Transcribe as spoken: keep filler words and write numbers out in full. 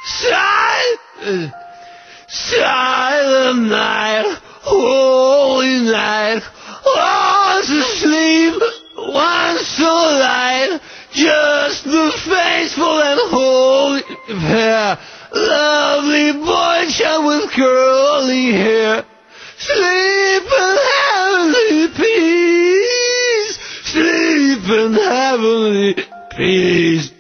Silent, silent night, holy night, lost asleep, one so light, just the faithful and holy pair, lovely boy child with curly hair, sleep in heavenly peace, sleep in heavenly peace.